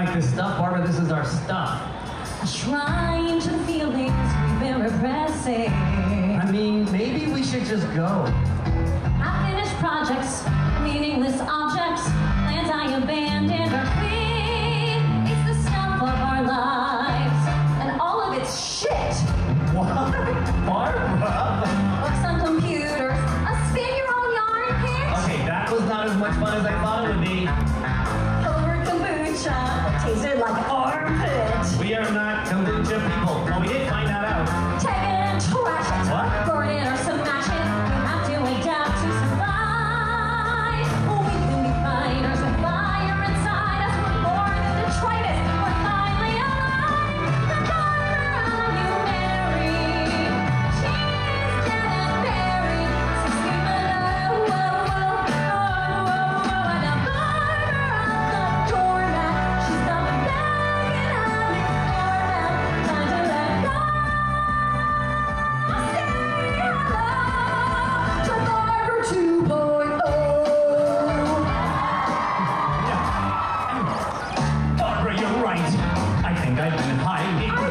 like this stuff, Barbara. This is our stuff. Trying to feelings we've been repressing. I mean, maybe we should just go. Unfinished projects, meaningless objects, plans I abandoned or quit. It's the stuff of our lives, and all of it's shit. What? Barbara? Books on computers, a spin your own yarn kit. Okay, that was not as much fun as I thought it would be. Over kombucha, tasted like armpit. We are not kombucha people. Oh, we did find that out. Take it and trash it. What? Burn it or smash it. You have to adapt to survive. We can be fighters with fire inside us. We're more than detritus. We're finally alive. The Barbara you married, she's dead and buried. 6 feet below. And a Barbara the doormat. She's the begging on your format. Time to let go. Say hello to Barbara 2.0. Barbara, you're right. I think I've been hiding.